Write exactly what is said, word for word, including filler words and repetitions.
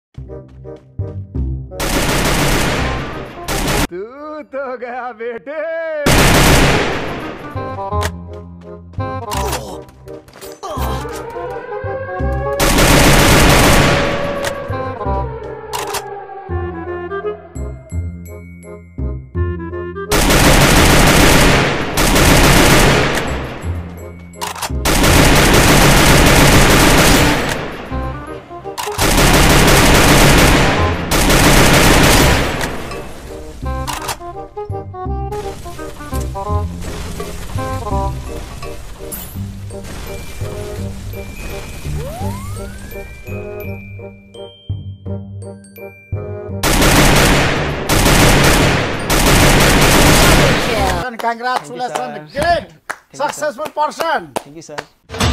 तू तो गया बेटे। Congratulations, great, successful person. Thank you, sir.